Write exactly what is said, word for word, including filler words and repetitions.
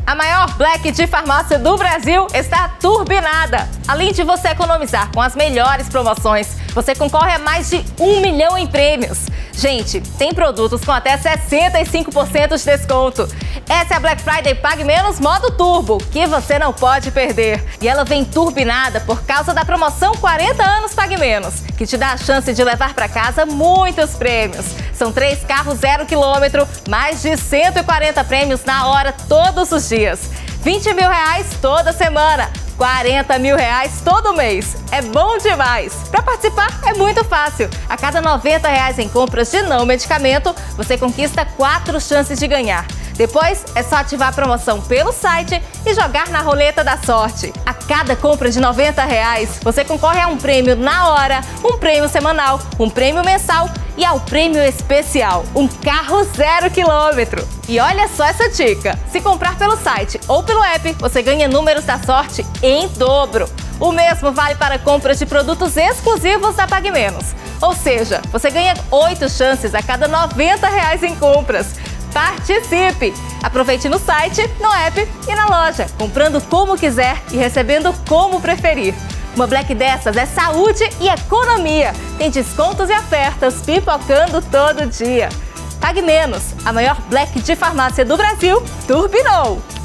A maior Black de farmácia do Brasil está turbinada. Além de você economizar com as melhores promoções, você concorre a mais de um milhão em prêmios. Gente, tem produtos com até sessenta e cinco por cento de desconto. Essa é a Black Friday Pague Menos Modo Turbo, que você não pode perder. E ela vem turbinada por causa da promoção quarenta anos Pague Menos, que te dá a chance de levar para casa muitos prêmios. São três carros zero quilômetro, mais de cento e quarenta prêmios na hora todos os dias. vinte mil reais toda semana. quarenta mil reais todo mês. É bom demais! Para participar é muito fácil. A cada noventa reais em compras de não medicamento, você conquista quatro chances de ganhar. Depois é só ativar a promoção pelo site e jogar na roleta da sorte. A cada compra de noventa reais, você concorre a um prêmio na hora, um prêmio semanal, um prêmio mensal e ao prêmio especial, um carro zero quilômetro. E olha só essa dica! Se comprar pelo site ou pelo app, você ganha números da sorte em dobro. O mesmo vale para compras de produtos exclusivos da Pague Menos. Ou seja, você ganha oito chances a cada noventa reais em compras. Participe! Aproveite no site, no app e na loja, comprando como quiser e recebendo como preferir. Uma Black dessas é saúde e economia. Tem descontos e ofertas pipocando todo dia. Pague Menos, a maior Black de farmácia do Brasil, turbinou!